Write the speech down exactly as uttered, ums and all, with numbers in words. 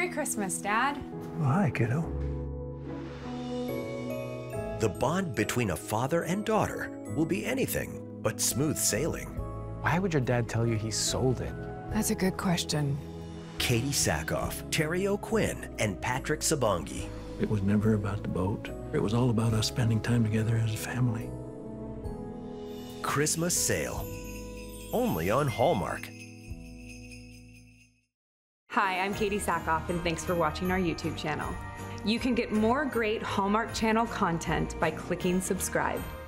Merry Christmas, Dad. Oh, hi, kiddo. The bond between a father and daughter will be anything but smooth sailing. Why would your dad tell you he sold it? That's a good question. Katee Sackhoff, Terry O'Quinn, and Patrick Sabongui. It was never about the boat. It was all about us spending time together as a family. Christmas Sale. Only on Hallmark. Hi, I'm Katee Sackhoff, and thanks for watching our YouTube channel. You can get more great Hallmark Channel content by clicking subscribe.